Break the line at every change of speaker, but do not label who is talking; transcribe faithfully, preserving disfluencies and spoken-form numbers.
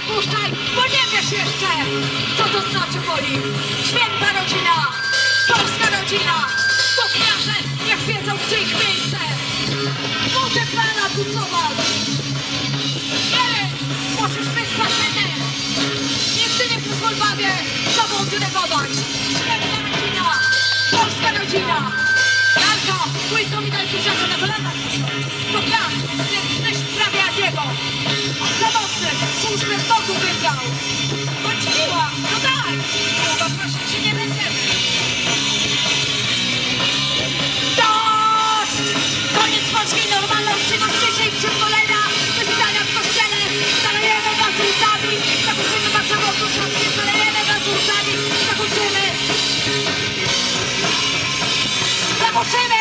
odpuszczaj, bo nie wiesz jeszcze, co to znaczy boli. Święta rodzina, polska rodzina, gospodarze niech wiedzą, gdzie ich miejsce. Muszę plana pucować. Wiele możesz wysłać mnie. Nigdy nie pozwól babie tobą dyregować. Święta rodzina, polska rodzina. Janka, wujkowi daj kusiaka na kolanach. To plan, więc myśl prawie jak jego. Samotny, służbę z boku wybrał. Bądź miła, no daj. Długo prosić się nie będziemy. Dość! Koniec polskiej normalności, gościcie i przyzwolenia. Wysłania w kościele, zalejemy was łzami. Zakończymy wasze oduszowskie, zalejemy was łzami. Zakończymy. Zakończymy!